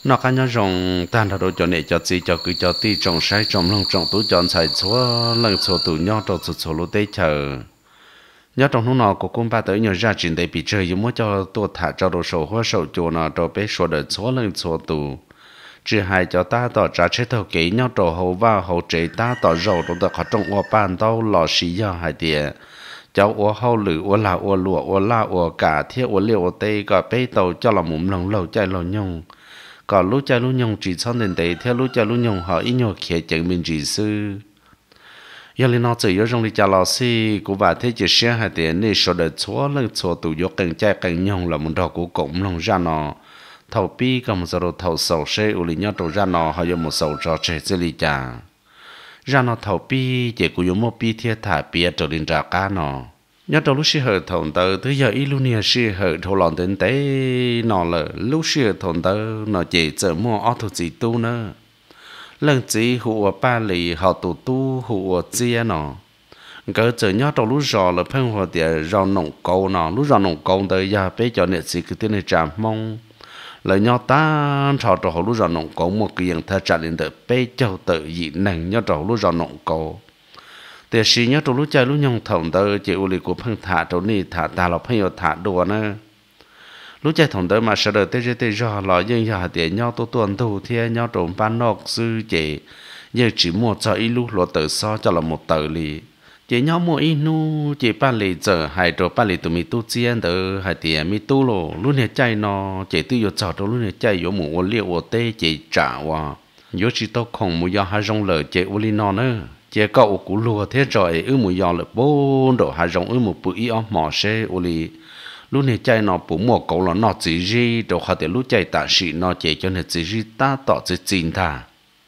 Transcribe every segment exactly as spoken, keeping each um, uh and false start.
nó cá nhau rồng tan đầu cho này cho gì cho cứ cho ti trồng sai trồng lông trồng tú chọn xài chúa lần số tủ nhau trồng số số lúa tê chờ nhớ trong lúc nào của con ba tới nhớ ra chuyện để bị chơi giống cho tôi thả cho đồ sổ hoa sổ chùa nó cho bé số đợt số lần số tủ chỉ hai cho ta tỏ trả chết thầu kỹ nhau trổ hậu và hậu chế ta tỏ rầu trong tờ khó trong ô bàn tao lò xí do hai tiền cháu ô hậu lử ô là ô lụa ô la ô cả thiết ô liều ô tê cả bé tàu cho là mụm lòng lâu chạy lòng nhung còn lúc chạy lúc nhung chỉ xong đến đấy theo lúc chạy lúc nhung họ ít nhiều khía chẳng mình chỉ sư giờ lên nó chỉ ở trong đi chào lão sư của bà thế chỉ xe hai tiền này số đợt số lần số tụ vô càng chạy càng nhung là một đợt của cũng lòng ra nó thầu pi cầm giờ đồ thầu sầu xe u lì nhau đồ ra nó họ dùng một sầu trò chơi chơi lì chả ra nó thầu pi chỉ của dùng một pi thiệt thà pi trở lên trả cá nó nhớ đầu lúc xưa hợp thằng tớ tới giờ ít lúc này xưa hợp thầu lòng đến tế nó là lúc xưa thằng tớ nó chỉ chờ mua ô tô gì tu nữa lần chỉ hụa ba lì họ tụ tu hụa chia nó cái chờ nhớ đầu lúc rò là phân hoa địa rò nồng cầu nó lúc rò nồng cầu tới giờ bé cho nên chỉ cái tên này chạm mong lời nhau ta trò trò lúc rò nồng cầu một cái dạng thật trả lên tới bé châu tự dị nặng nhớ trò lúc rò nồng cầuแต่สิ่งนี้ตัวรู้ใจรู้ยงถ่งเตอเจ้าอุลิกูพังถาตัวนี้ถาตาเราพังอยู่ถาดัวนะรู้ใจถ่งเตอมาเสด็จเตจเตจหล่อยังอยากเดี๋ยวnhauตัวตัวตัวเทียnhauตรงบ้านนอกซื้อเจยังchỉ mua cho ít lúc lo tự so cho là một tờ liเจ nhau mua ít nuเจ บ้าน里giờ haiตัวบ้าน里ตัวมีตู้เจียนเตอhaiเดียมีตู้โลรู้เนี่ยใจนอเจตู้อยู่จอดตัวรู้เนี่ยใจอยู่หมู่วัวเลี้ยววัวเต้เจจ่าวะอยู่ที่โต๊ะของมูยาหาจงเลยเจอุลินอเนอchỉ có cú lùa thế rồi ư mùi giò là bốn độ hà rong ư một bụi áo mỏ xe ô li lúc này chạy nó bụng một cậu là nó chỉ gì đồ họ để lúc chạy tạ sĩ nó chỉ cho nên chỉ gì ta tỏ chỉ chín thà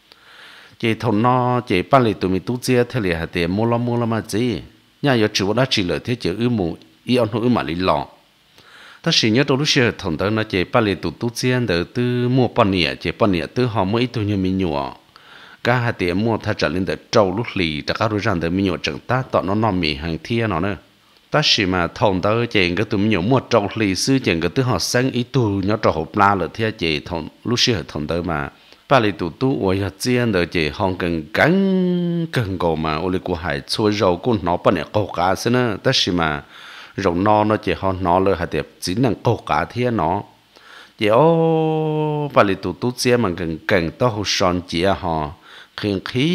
chỉ thằng nó chỉ ba lì tụi mình tu chia thế là hạt tiền mua lo mua lo mà gì nhà giờ chủ đã chỉ lợi thế chỉ ư mù áo ư mà lì lọ ta chỉ nhớ đồ lúc xưa thằng đó nó chỉ ba lì tụi tu chia từ từ mua bao nhiêu chỉ bao nhiêu từ họ mới tụi mình nhiều cả hai tiệm mua thay trở lên từ trâu lúc lì tất cả đối象từ mình nhiều chẳng ta tọt nó nằm mì hàng thia nó nữa ta chỉ mà thòng tới chèn cái tụi mình nhiều mua trâu lì xứ chèn cái tụi họ sáng ít tụ nhớ trâu hộp la là thia chè thòng lúc xưa thòng tới mà ba lì tụ tụ ở nhà chiên rồi chè hong cần cắn cần gò mà ở của hải xua rau con nó bận để câu cá xí nữa ta chỉ mà rau no nó chè hong nó là hai tiệm chỉ năng câu cá thia nó chè ô ba lì tụ tụ chiên mà cần cần to hồ son chè họ khi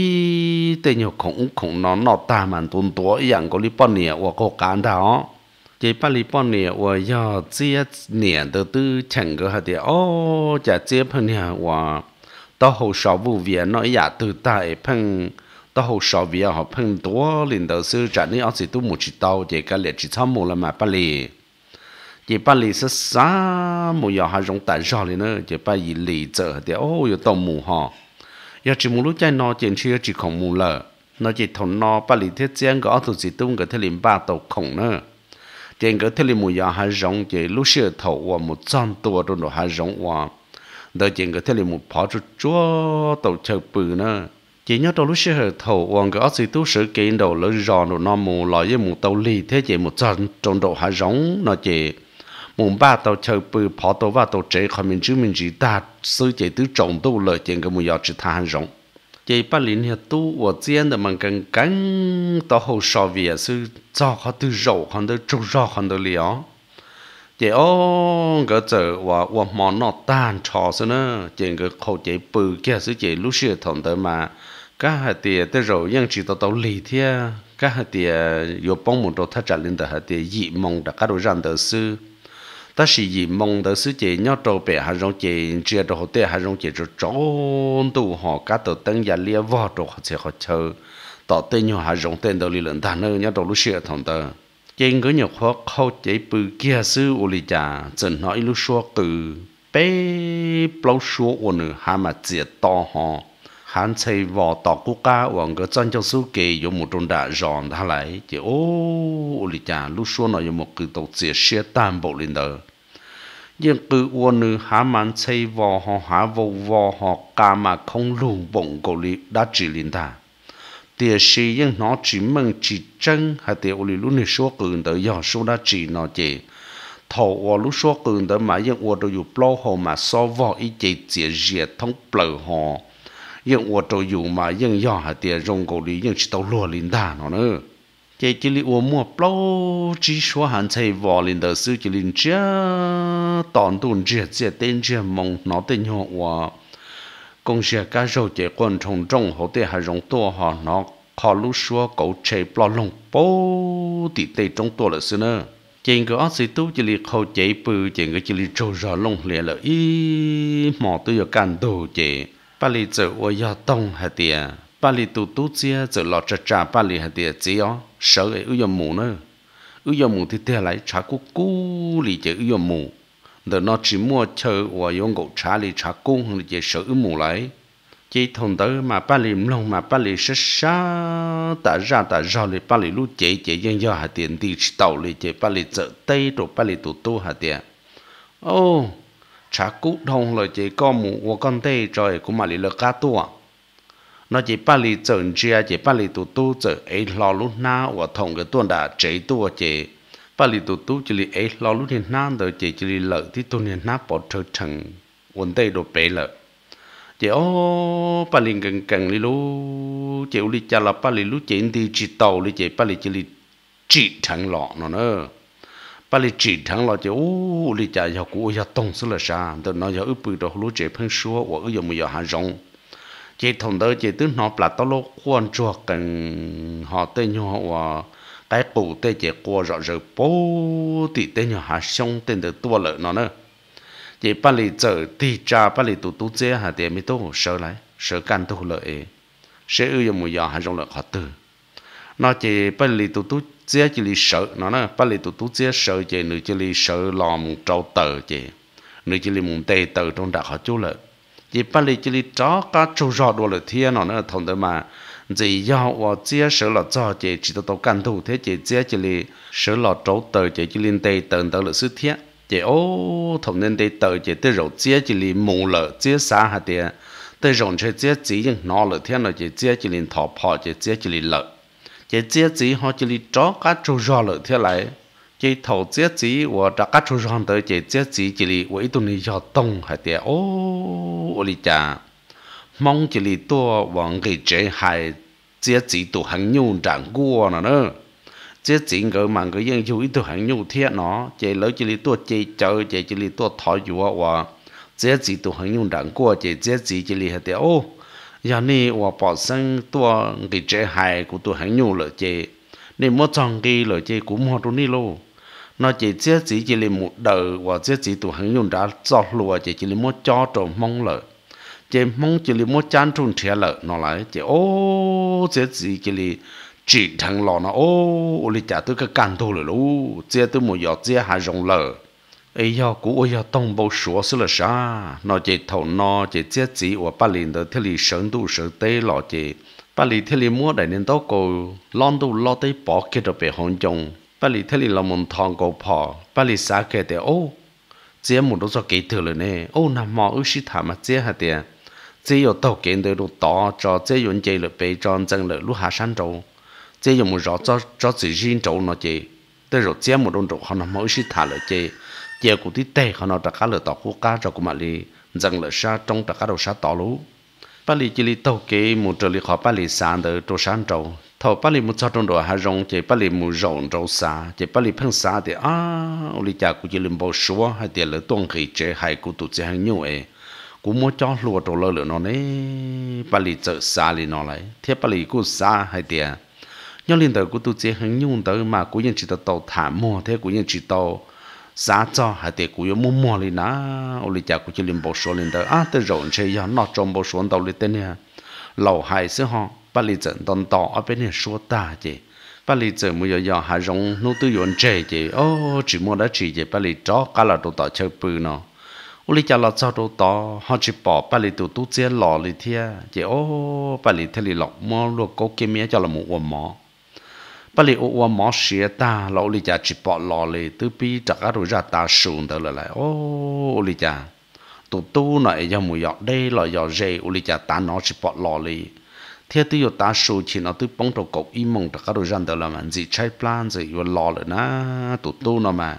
khi tên nhiều khủng khủng nó nó ta mà tuần tuổi dạng có lý bọn nè và có cán đó chỉ ba lý bọn nè và giờ chia nè từ từ chẳng có hạt địa ô chả chia phần nè và tao hồ sơ vụ việc nó giả từ tại phần tao hồ sơ việc họ phần tuổi liền đầu sư trả ní ông sĩ tu một chỉ tao chỉ cái lệ chỉ tham một là mà ba lý chỉ ba lý sẽ xa một giờ hai giống tại sao liền nữa chỉ ba lý lý giờ hạt địa ô yêu tao mù họ giờ chỉ muốn lúc chạy nó chỉ chưa chỉ không muốn lờ nó chỉ thằng nó ba lì thiết giang có tụi chỉ tung cái thế liền ba tàu khổng nữa trên cái thế liền mùi giờ hai giống chỉ lúc xưa thầu và một trăm tua trong đó hai giống và đợi trên cái thế liền một pháo chút chúa tàu chờ bự nữa chỉ nhớ trong lúc xưa thầu và cái chỉ tu sử kiện đầu lớn giòn rồi nó mù lại với một tàu lì thế chỉ một trăm trong đó hai giống nó chỉ mùng ba tàu chờ bự pháo tàu và tàu chế khỏi mình chứ mình chỉ ta sư chỉ tứ trọng tu lợi trên cái mùi giờ chỉ tha rộng chỉ ba lính hiện tu và chiến de mình cần cắn tàu hồ sơ về sư cho họ từ rậu họ từ trâu rau họ từ liao chỉ ô cái giờ và và món nó tan trò xí nữa chỉ cái khẩu chỉ bự kia sư chỉ lúc xưa thằng tới mà các hạt tiền tới rồi nhưng chỉ tàu tàu lì thia các hạt tiền yêu bông một đồ thắt chặt lên tới hạt tiền dị mong đã các đồ răng tới sư ta chỉ gì mong tới xứ chế nhớ trâu bể hà rong chế chia đồ hậu tệ hà rong chế cho trốn tụ họ cá tàu tăng giá lia vò đồ họ sẽ họ chờ tỏ tên nhau hà rong tên đầu lì lần thằng nơi nhớ trâu lúc xưa thằng tờ trên cái nhược khó khâu chế bự kia xứ u lì trà dần nói lúc xưa từ bé lâu xưa u nữ hà mà diệt to họ hắn xây vò tỏ quốc ca hoàng cái chân trong số kề dùng một trong đã giòn thà lại chỉ ô u lì trà lúc xưa nó dùng một cái tàu diệt xe tam bộ lên đời nhưng cứ uốn nữ há màn xây vò họ há vô vò họ cả mà không lùn bụng cổ lì đã chỉ lên ta tiền sĩ nhưng nó chỉ mừng chỉ chân hay tiền uli lúc này số cường tới giờ số đã chỉ nó chỉ thầu ở lúc số cường đó mà những ở đồ dụ plau hồ mà so vò ý chỉ chỉ diệt thông plau hồ những ở đồ dụ mà những nhỏ hạt tiền rong cổ đi những chỉ tàu lúa linh đà nó nữa chỉ chỉ li ở mua plau chỉ số hạn chế vò linh đà sư chỉ linh chia tòn tuần chia chia tên chia mong nó tên nhỏ và công sự cá rau chỉ quan trọng trong họ để hay rong to họ nó họ lúc số cổ chế plau lông bố thì tây trong to là xưa nữa trên cái áo xì tú chỉ li khâu chế bự trên cái chỉ li trâu rò lông lẹ là ý mỏ tôi ở can đồ chế ba li giờ ở nhà tông hạt tiền ba li tụ tú chia giờ lọt trà trà ba li hạt tiền chỉ ó sợ ấy ư giờ mù nữa ư giờ mù thì tiền lại trả cú cú li chế ư giờ mù để nó chỉ mua chơi và dùng gỗ trả li trả cú hơn chế sợ ư mù lại chỉ thằng tới mà ba li lông mà ba li sát sát ta ra ta ra li ba li lú chế chế dân do hạt tiền đi tàu li chế ba li chợ tây rồi ba li tụ tu hạt tiền ô trả cú thông rồi chế con mù và con tây rồi cũng mà li lơ cá tua nó chỉ ba li chợ chia chế ba li tụ tu chợ ấy lo lú na và thông cái tuần đã chế tua chế ba li tụ tu chỉ li ấy lo lú thì na rồi chế chỉ li lợ thì tuần thì na bỏ chơi thằng vấn tây đồ bể lợ chị ô ba linh gần gần li lu chị uli cha là ba li lu chị đi chỉ tàu li chị ba li chỉ li chỉ thằng lọ nó nữa ba li chỉ thằng lọ chị ô uli cha giờ cũ giờ tông sứ là sao từ nó giờ ướp bự đồ lu chị phun xua và ướp giờ mày giờ hàng rong chị thằng đó chị tướng nó là tao lo quan chua cần họ tên nhau và cái cụ tên chị qua rõ rồi bố thì tên nhau hàng sông tên được tua lợi nó nữa chỉ ba lì giờ thì cha ba lì tụ tụ chế hả tiền mới tốt sợ lại sợ can tụ lợi sẽ ưu dụng một giờ hay trong lợi họ từ nó chỉ ba lì tụ tụ chế chỉ lì sợ nó nè ba lì tụ tụ chế sợ chỉ nữ chỉ lì sợ lòng trâu tờ chỉ nữ chỉ lì mùng tê tờ trong đặc họ chú lợi chỉ ba lì chỉ lì chó cá trâu rọ đồ lợi thiên nó nè thằng đó mà chỉ do và chế sợ là cho chỉ chỉ tụ can tụ thế chỉ chế chỉ lì sợ là trâu tờ chỉ chỉ lì tê tờ tờ lợi sư thiết chị ô thằng nên đây tới chị tới rồi chia chỉ li mù lợ chia xa hạt tiền tới rồi chơi chia chỉ nhưng nó lợ thiên là chị chia chỉ li thọ phò chị chia chỉ li lợ chị chia chỉ họ chỉ li chó cá trâu rò lợ thiên lại chị thầu chia chỉ và trả cá trâu rò tới chị chia chỉ chỉ li với tụi này do tông hạt tiền ô ô li cha mong chỉ li tua vòng cái chế hại chia chỉ tụ hàng nhung trạng cua nữa nữa chế chính cái mà cái dân chú ý tôi hàng nhu thiết nó chế lỡ chỉ lý tôi chế chơi chế chỉ lý tôi thổi dùa và chế chỉ tôi hàng nhu đẳng qua chế chế chỉ chỉ lý hạt tiêu ô giờ này và bỏ sang tôi cái chế hại của tôi hàng nhu lỡ chế nên mỗi trong cái lỡ chế cũng một trong này luôn nó chế chế chỉ chỉ lý một đời và chế chỉ tôi hàng nhu đã cho lùa chế chỉ lý một cho trộm mong lỡ chế mong chỉ lý một chán trùng trẻ lỡ nó lại chế ô chế chỉ chỉ lý chỉ thằng lò nó ô li chả tôi cái can thôi rồi lu chia tôi một giọt chia hai rong lờ ấy giờ cũ ấy giờ tông bao số xứ là sao nó chỉ thầu nó chỉ chia chỉ và ba liền tới thế li sơn tu sơn tây lò chỉ ba li thế li mua đại nên tao cô lon tu lo tây bỏ kia rồi về hòn trồng ba li thế li làm một thằng cô phò ba li xả kia để ô chia một đôi cho kỹ thừa rồi nè ô nằm mò ước sĩ thảm mà chia hạt tiền chia ở tàu kiện tới đồ tỏ cho chia yuan chia rồi về cho chân rồi lúc hạ山trâu chế dùng một rõ cho cho chỉ riêng chỗ nó chế tới rồi chế một đồn chỗ họ nằm mỗi sĩ thả lại chế chế của tí tê họ nó đặt cá lửa tàu quốc cá cho của mà li dần lửa sa trong đặt cá đầu sa tỏ lú ba li chỉ li tàu kế một trở li họ ba li sàn tới chỗ sàn trâu thầu ba li một cho trong đồ hà rong chế ba li một rộng trâu sa chế ba li phăng sa thì à li cha của chỉ linh bao số hay tiền lửa tuông khí chế hay của tụt chế hàng nhiều ấy cũng muốn cho lùa trâu lửa nó này ba li chợ sa li nó lại thiết ba li của sa hay tiền nhớ liên tới của tôi chỉ hàng nhung tới mà của những chỉ tàu thả mua thế của những chỉ tàu giá cho hay để của những mua mua liền na ô li cha của chỉ liên bộ số liên tới à tới rồi chơi giờ nó trong bộ số tàu liên tên nè lầu hai xứ họ ba li trận tòn tỏ ở bên này số ta chứ ba li trận bây giờ giờ hai rong nô tư yuan chơi chứ ô chỉ mua đã chỉ chứ ba li chó cả là đồ tỏ chơi bự nó ô li cha là sao đồ tỏ họ chỉ bỏ ba li tụ tụ chơi lò li thia chứ ô ba li thế li lọc mua luôn cố kiếm mía cho là một quần mỏ bà lì ô mỏ xía ta lão lì cha chỉ bỏ lò lì từ pi chắc ở rồi ra ta sùn tới lại ô lì cha tụ tu này giờ mùi giọt đây là giọt dây ô lì cha ta nó chỉ bỏ lò lì theo tôi giờ ta sùn chỉ nó từ bóng đầu cột im mông chắc ở rồi ra tới là mà gì trái plan gì vừa lò lại na tụ tu nó mà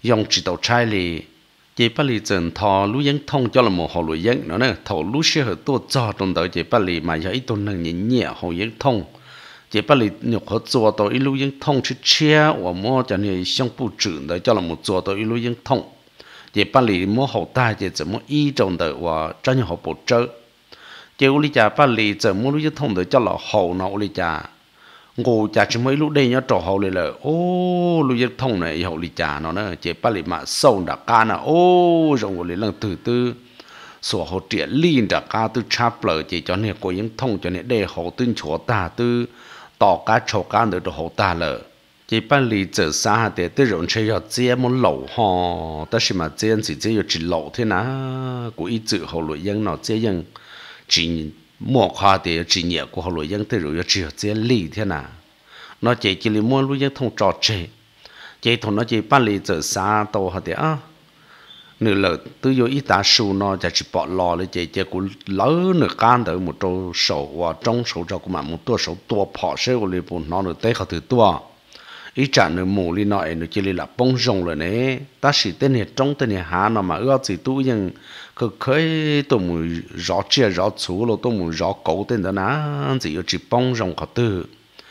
dùng chỉ tàu trai lì chỉ bắt lì dần thò lú dân thông cho là một hồ lúa dân nó nè thầu lú xe hơi tua cho trong đó chỉ bắt lì mà giờ ít tuần năng nhẹ nhẹ hồ dân thông chỉ bắt lì nhục họ做到一路dân thông去切我摸叫你相不准的叫了么做到一路dân thông chỉ bắt lì摸好大chỉ怎么一种的我真有好不着chỉ u li cha bắt lì怎么路dân thông的叫了好那u li cha ngô cha chỉ mấy lúc đây nhá trò hậu lại là ô lúc dân thông này hậu lì cha nó nữa chỉ bắt lì mà sâu đã ca nè ô rồi ngồi lần từ từ sổ hậu triệt liên đã ca từ chắp lời chỉ cho nên cô dân thông cho nên để hậu tin chúa ta từ tỏ cá chậu cá được đồ hậu ta lợ chỉ bắt lì giờ xa để từ rồi chơi cho chia muốn lẩu ho ta chỉ mà chia chỉ chia chỉ lẩu thế nào của ít chữ hậu lụi dân nó chia dân chỉ mua khoa thì chỉ nhẹ của họ lối dân từ rồi chỉ chỉ lì thế nào nó chỉ chỉ là mua lối dân thông trò chơi chỉ thằng nó chỉ bán lì giờ xa tàu họ thì à nửa lợ từ vô ít ta su nó chỉ bỏ lòเลยchỉ chỉ cũng lỡ nửa can tới một trâu sầu và trong sầu cho cũng mà một tua sầu tua bỏ xe của liền bốn nó nửa tây họ từ tua ít trả nửa mù li nọ nửa chỉ là bông rồng rồi nè ta chỉ tên này trong tên này hà nó mà ưa chỉ tu dân cứ khơi tôi muốn rõ chia rõ chú rồi tôi muốn rõ cấu tên đó nè chỉ có chỉ bông rồng họ từ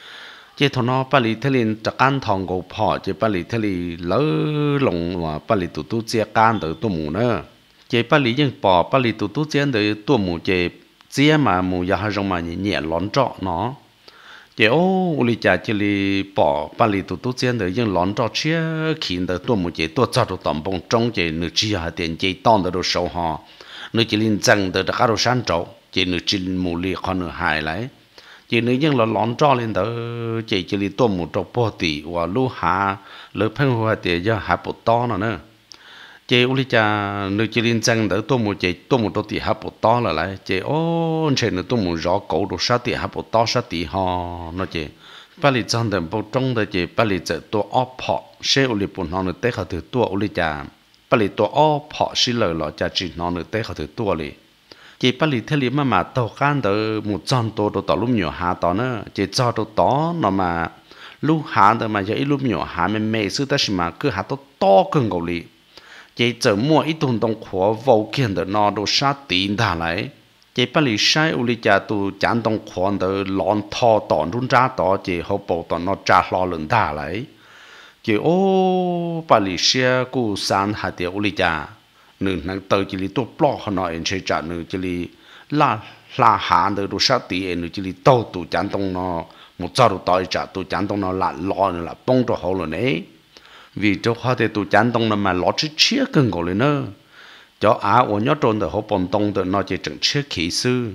chỉ thằng nó bắt lì thế liền chắc ăn thằng gấu phò chỉ bắt lì thế lì lỡ lồng mà bắt lì tụt tụt chia can tới tôi muốn nữa chỉ bắt lì những bỏ bắt lì tụt tụt chia tới tôi muốn chỉ chia mà muốn giờ hai rồng mà nhẹ nhẹ lón trọ nó chỉ ô u li cha chỉ li bỏ ba li tụt tụt trên đời nhưng lón cho chia khiến đời tôi một chỉ tôi cho tôi tầm bông trong chỉ nửa chia hạt tiền chỉ tòn đời đồ sầu họ nửa chỉ linh chân đời các đồ san trâu chỉ nửa chỉ mù li còn nửa hại lại chỉ nửa nhưng là lón cho lên đời chỉ chỉ li tôi một trâu bò tỉ và lu hà lỡ phèn hoa tiền do hạt bột to nữa chỉ u li cha nửa chỉ linh chân đời tôi một chỉ tôi một trâu tỉ hạt bột to là lại chỉ ô trên nửa tôi một rõ cổ đồ sát tỉ hạt bột to sát tỉ họ nó chỉ bắt lì trong đêm bầu trong đời chỉ bắt lì giờ tôi ốp họ xe u li bùn họ nửa tết họ từ tua u li cha bắt lì tôi ốp họ xí lời lọ cha chỉ nó nửa tết họ từ tua li chỉ bắt lì thế li mà mà tàu can đời một trăm tô đồ tàu lúc nhiều hà tàu nữa chỉ cho đồ to nó mà lúc hà đời mà giờ ít lúc nhiều hà mình mày sư ta chỉ mà cứ hà to to cưng cầu li chỉ giờ mua ít tuần đông khóa vô kiên đời nó đồ sát tiền thả lại chỉ bắt lì sai u li cha tu chán đông khoan đời lon thò tòn run ra tỏ chỉ hậu bộ tòn nó trả lo lớn thả lại chỉ ô bắt lì xe cu san hạt tiêu u li cha nửa năng tới chỉ li tu plo họ nói anh sẽ trả nửa chỉ li la la hà đời đồ sát tiền nửa chỉ li tàu tu chán đông nó một giờ đồ tỏi trả tu chán đông nó là lo nữa là bông cho hậu rồi đấy vì cho họ thì tu chán đông nó mà lo chết chia cưng gọi lên nữa cho á ở nhớ trôn được họ bồn tông được nó chỉ chẳng chết khí sư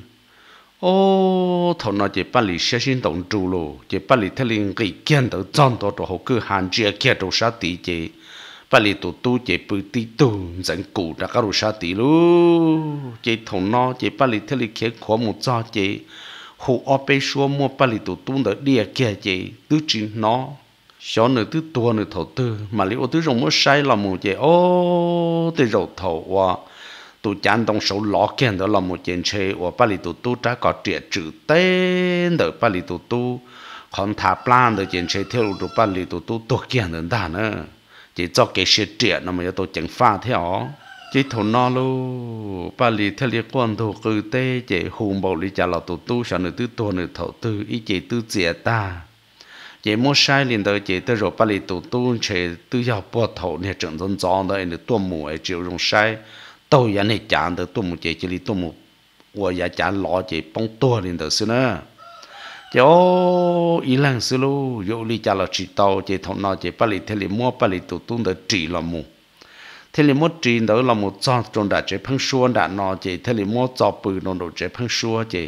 ô thằng nó chỉ bắt lì xe xin động trụ lô chỉ bắt lì theo linh cái kiến được chọn đó cho họ cứ hạn chế kia đồ sát tí chỉ bắt lì tụ tu chỉ bự tí tu dẫn cụ đã có đồ sát tí lô chỉ thằng nó chỉ bắt lì theo linh kia khó một cho chỉ hồ ở bên xua mua bắt lì tụ tu được địa kia chỉ tứ chỉ nó xó nữa tứ tua nữa thầu tư mà liệu tứ rồng mới sai là một chuyện ô tứ rồng thầu và tụ chán đông số lọ kiện đó là một chuyện chơi và ba lì tụ tu đã có triệt trừ tên được ba lì tụ tu còn thả plan được chuyện chơi theo được ba lì tụ tu tu kiện được ta nữa chỉ cho cái sự triệt nó mới tụ chẳng pha theo chỉ thầu nó luôn ba lì theo liên quan thuộc cứ tê chỉ hùng bảo lì trả là tụ tu xó nữa tứ tua nữa thầu tư ý chỉ tư diệt ta chỉ mua sai liền tới chỉ tới rồi bắt lì tụ tu chế tư giáo bùa thầu này trưởng dân gió đó anh tuôn mù ấy chịu dùng sai tôi nhà này chán tới tuôn mù chỉ chỉ li tuôn mù của nhà chán lọ chỉ bông tua liền tới xưa nữa chỉ ô ý lăng xưa lu dụ li chả là chỉ tàu chỉ thằng nào chỉ bắt lì thế li mua bắt lì tụ tu tới chỉ là mù thế li mua chỉ đó là một cho trong đã chỉ phăng xua đã nó chỉ thế li mua cho bự nó đồ chỉ phăng xua chỉ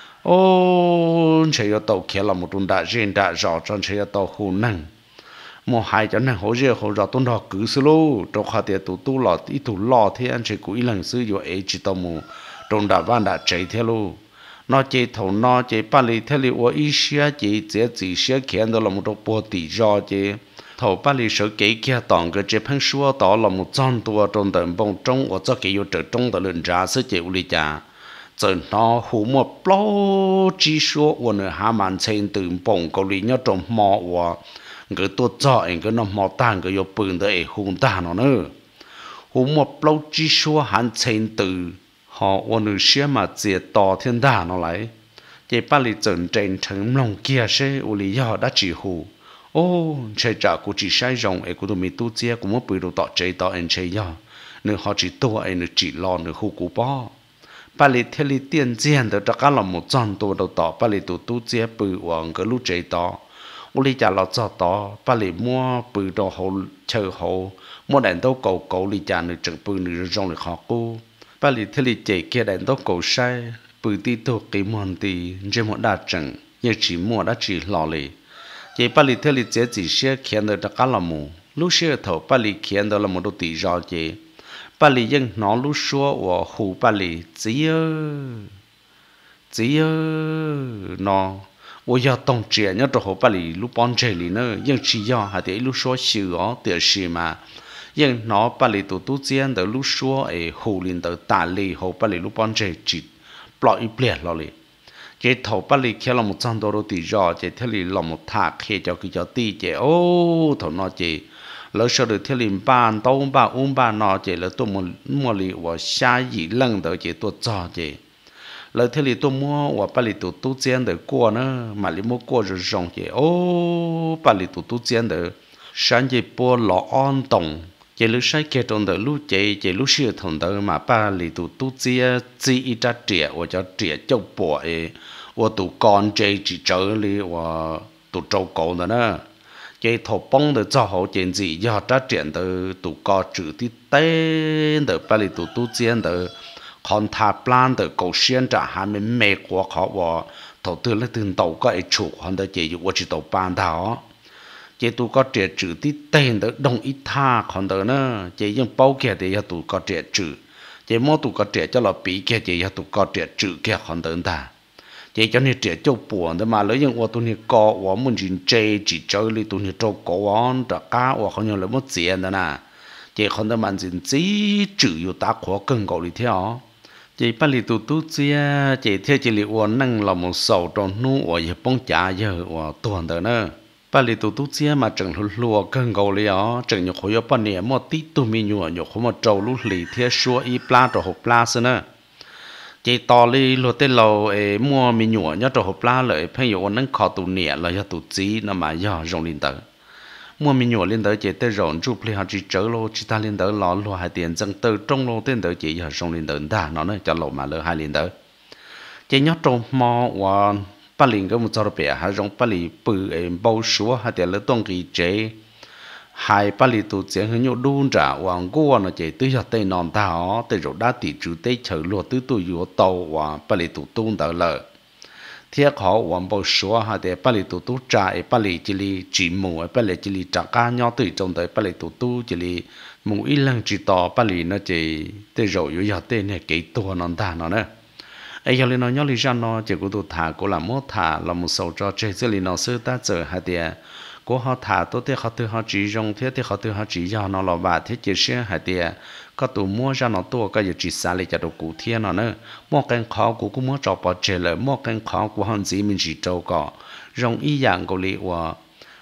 ô chơi tàu kia là một tuần đã riêng đã rõ trong chơi tàu hồ năng một hai cho nên hồ riêng hồ rõ tuần đó cứ xử lô trong khả tiệt tụ tu lọt ít tụ lọt thế anh chơi cũ ít lần xưa rồi ấy chỉ tàu mù trong đã van đã chơi theo lô nó chơi thầu nó chơi ba lì theo lì ở ít xia chơi chơi chỉ xia kén đó là một trong bộ tỷ do chơi thầu ba lì sở kỹ kia tòng cái chơi phăng xua đó là một trăm tua trong tận bông trong ở cho kỹ ở trở trong tận lần ra sẽ chơi uli cha giờ nó hú một bao chỉ số của nó hà màn trên từ bông cầu lý nhớ trong mò và người tôi cho anh cái nó mò tan cái yo bừng tới hùng ta nó nữa hùng một lâu chỉ số hạn trên từ họ ôn nữ xia mà chỉ tỏ thiên đà nó lại chỉ ba lì chân trên thằng lòng kia sẽ u lý do đã chỉ hù ô chơi trả cũng chỉ sai rong ấy cũng tụi mình tu chia cũng muốn bự đồ tỏ chơi tỏ anh chơi do nếu họ chỉ tu anh chỉ lo nữa hù cú bỏ ba lì theo lì tiền tiền được tất cả là một trămตัวđầu tỏ ba lì tu tu chia bự hoàng cái lúc chơi tỏ u lý trả lo cho tỏ ba lì mua bự đồ hậu chờ hậu mua đèn đâu cầu cầu lì trả nữa chừng bự nữa rong được họ cô ba lì theo lì chơi kia đèn đâu cầu sai bự tí tu cái món tí trên một đa chừng nhưng chỉ mua đã chỉ lo lì chỉ ba lì theo lì chế chỉ xe khiến được tất cả là mù lúc xe thầu ba lì khiến được là một đồ tỷ do chế ba lì dân nó lúc xua và hù ba lì chỉ ơ chỉ ơ nó ôi giờ tổng trẻ nhớ đồ hù ba lì lúc bọn trẻ lì nữa nhưng chỉ do hạt để lúc xua xíu ó tiền xí mà nhưng nó ba lì tụ tụ chiến được lúc xua ấy hù liền được tả lì hù ba lì lúc bọn trẻ chỉ bỏ ít bẹt lo lì chỉ thầu ba lì kia là một trăm đô tỷ do chỉ theo lì là một thạc khi cho cái cho tỷ chỉ ô thầu nó chỉ lỡ sau được theo lì ban tàu ba um ba nó chỉ là tôi mua mua lì và xa gì lần đó chỉ tôi cho chỉ lỡ theo lì tôi mua và ba lì tụ tụ chiến được qua nữa mà lì mua qua rồi rong chỉ ô ba lì tụ tụ chiến được sáng chỉ mua lọ on tổng chỉ lúc sai kia trong đời lúc chỉ chỉ lúc xưa thằng đời mà ba lì tụ tụ chia chỉ ít ra trẻ và cho trẻ châu bò ấy và tụ con chơi chỉ chơi li và tụ trâu cổ nữa nè chỉ thầu bông được cho họ chuyện gì do ra trẻ từ tụ co chữ tí tên từ ba lì tụ tụ chia từ còn thà plan từ cầu xuyên trả hai mươi mẹ của họ và thầu tư lấy từng tàu có ấy chủ họ đã chỉ và chỉ tàu ban thảo chỉ tụ có trẻ chữ tí tên được đồng ít tha còn đó nữa chỉ những bao kia thì tụ có trẻ chữ chỉ mỗi tụ có trẻ cho là bị kia chỉ tụ có trẻ chữ kia còn đó ta chỉ cho nên trẻ châu buồn đó mà lấy những ô tụ này có và muốn chuyện chơi chỉ chơi đi tụ này châu có on đã cá và không nhiều lấy một tiền đó nè chỉ còn đó mà chuyện chỉ chữ yêu ta khó cần gọi đi theo chỉ bắt lì tụ tụ chia chỉ theo chỉ lì uốn năng là một sầu trong nu và bông trả giờ và tuần đó nữa ba lì tụ tụ chia mà chẳng lúa lúa cần gầu li ó chẳng nhục khối bao nhiêu mà tí tụ mi nhua nhục khối mà trâu lúa lì theo xua y pla trâu hộp pla xí nữa chỉ to li lúa tê lầu ấy mua mi nhua nhớ trâu hộp pla lợi phải hiểu nâng khó tụ nhẹ là do tụ chí nó mà do rong lên tới mua mi nhua lên tới chỉ tê rong chụp li họ chỉ chở lô chỉ ta lên tới lò lúa hai tiền dân từ trong lô tên tới chỉ giờ rong lên tới ta nó nói cho lô mà lỡ hai lên tới chỉ nhớ trâu mò và ba linh cái một chỗ bể hay trong ba linh bự em bao số hay để lấy tông cái chế hai ba linh tụ chiến hướng nhau đun trả hoàng qua nó chế tới giờ tây non ta ó tới rồi đã tỷ chủ tây chờ lúa tới tụ yếu tàu và ba linh tụ tung đỡ lợ thiết họ hoàng bao số hay để ba linh tụ tụ trả ba linh chỉ li chỉ mù ba linh chỉ li trả cá nhau tới trong tới ba linh tụ tụ chỉ li mù ít lần chỉ tỏ ba linh nó chế tới rồi yếu giờ tây này cái tua non ta nó nữa ấy giờ lên nói nhớ lý do nó chỉ có tụ thả có làm mốt thả là một số cho chơi chơi lên nó sơ ta chờ hai tiền có họ thả tốt thì họ tự họ chỉ dùng thế thì họ tự họ chỉ cho nó là bà thế chỉ xe hai tiền có tụ mua ra nó tua cái gì chỉ xả lại cho đồ cụ thiên nó nữa mua cái khó của cũng mua cho bỏ chơi lại mua cái khó của họ gì mình chỉ trâu cỏ dùng ý dạng của lý và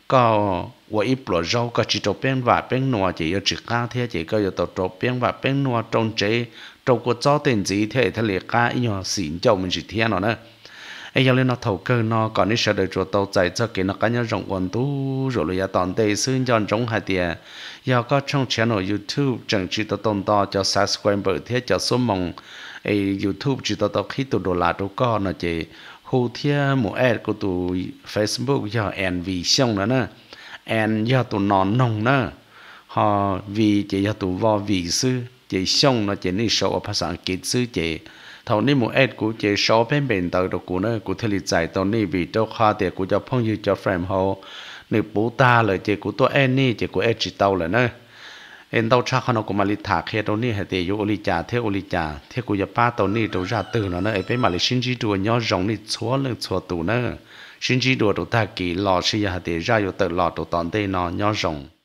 có và ít bỏ rau có chỉ trâu bên và bên nua chỉ có chỉ cá thế chỉ có có trâu bên và bên nua trong chế trâu có cho tiền gì thế thế liệt cá ý nhỏ xỉn cho mình chỉ thiên nó nữa ấy giờ lên nó thầu cơ nó còn ít sợ được cho tàu chạy cho cái nó cá nhau rộng quần tu rồi là toàn tây xuyên cho trong hai tiền giờ có trong channel YouTube chẳng chỉ tao tôn to cho subscriber thế cho số mong ấy YouTube chỉ tao tao khi tụ đô la đâu có nó chỉ hô thia một ad của tụ Facebook giờ en vì xong nữa nè en giờ tụ non nồng nữa họ vì chỉ giờ tụ vào vì sư chỉ xong nó chỉ nên số ởภาษา อังกฤษsư chỉ thầu ní một ad của chỉ số bên bên tờ đồ của nó của thế lịch giải tao ní vì đâu khó thì của cho phong như cho frame hồ nếu bố ta lời chỉ của tôi en ní chỉ của ad chỉ tao là nữa em tao chắc nó cũng mà lịch thả khi tao ní hay thì yêu lịch trả theo lịch trả theo của cho ba tao ní đâu ra từ nó nữa ấy bên mà lịch sinh chỉ đùa nhau rong ní xóa lên xóa tụ nữa sinh chỉ đùa đồ ta kỳ lò xí ya thì ra yêu tự lò đồ tòn tây nó nhau rong